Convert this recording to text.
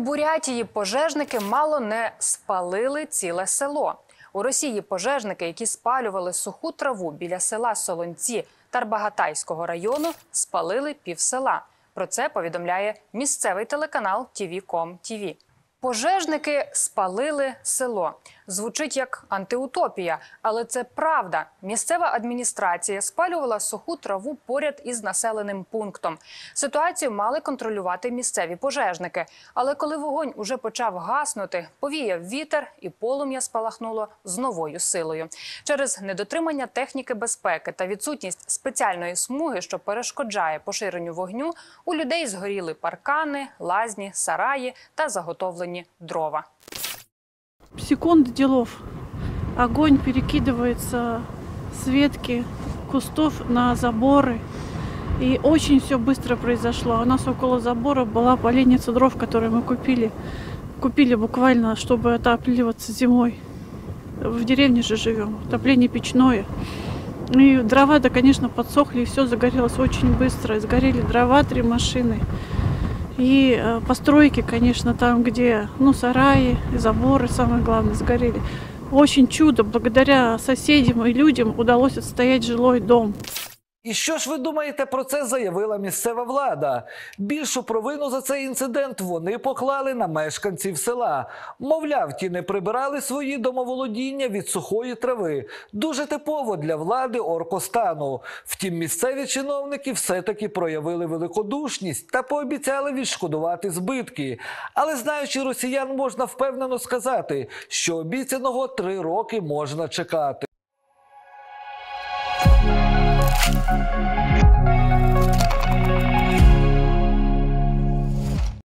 Бурятії пожежники мало не спалили ціле село. У Росії пожежники, які спалювали суху траву біля села Солонці Тарбагатайського району, спалили півсела. Про це повідомляє місцевий телеканал TV.com.tv. Пожежники спалили село. Звучить як антиутопія, але це правда. Місцева адміністрація спалювала суху траву поряд із населеним пунктом. Ситуацію мали контролювати місцеві пожежники. Але коли вогонь уже почав гаснути, повіяв вітер і полум'я спалахнуло з новою силою. Через недотримання техніки безпеки та відсутність спеціальної смуги, що перешкоджає поширенню вогню, у людей згоріли паркани, лазні, сараї та заготовлені дрова. Секунд делов. Огонь перекидывается с ветки кустов на заборы. И очень все быстро произошло. У нас около забора была поленница дров, которую мы купили. Купили буквально, чтобы отапливаться зимой. В деревне же живем. Отопление печное. И дрова-то, конечно, подсохли, и все загорелось очень быстро. Сгорели дрова, 3 машины. И постройки, конечно, там, где, сараи, заборы, самое главное, сгорели. Очень чудо, благодаря соседям и людям удалось отстоять жилой дом. І що ж ви думаєте про це, заявила місцева влада? Більшу провину за цей інцидент вони поклали на мешканців села. Мовляв, ті не прибирали свої домоволодіння від сухої трави. Дуже типово для влади оркостану. Втім, місцеві чиновники все-таки проявили великодушність та пообіцяли відшкодувати збитки. Але знаючи росіян, можна впевнено сказати, що обіцяного 3 роки можна чекати.